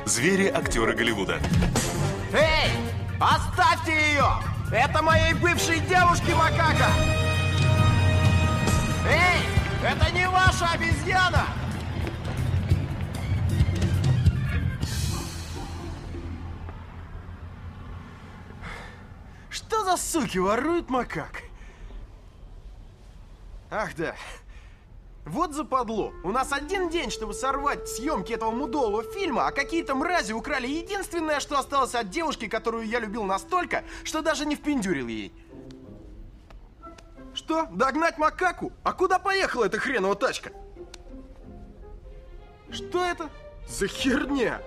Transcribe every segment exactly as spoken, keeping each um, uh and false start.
Звери актеры Голливуда. Эй! Оставьте ее! Это моей бывшей девушки макака! Эй! Это не ваша обезьяна! Что за суки воруют макак? Ах да. Вот западло. У нас один день, чтобы сорвать съемки этого мудового фильма, а какие-то мрази украли единственное, что осталось от девушки, которую я любил настолько, что даже не впендюрил ей. Что? Догнать макаку? А куда поехала эта хренова тачка? Что это за херня?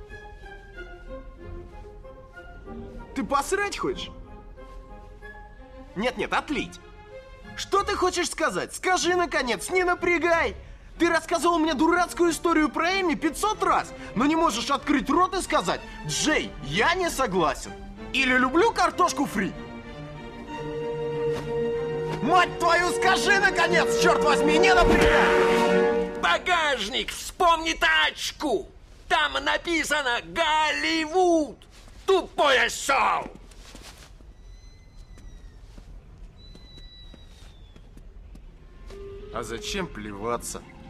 Ты посрать хочешь? Нет-нет, отлить. Что ты хочешь сказать? Скажи, наконец, не напрягай! Ты рассказывал мне дурацкую историю про Эми пятьсот раз, но не можешь открыть рот и сказать: Джей, я не согласен. Или люблю картошку фри. Мать твою, скажи, наконец, черт возьми, не напрягай! Багажник, вспомни тачку! Там написано «Голливуд». Тупой осел! А зачем плеваться?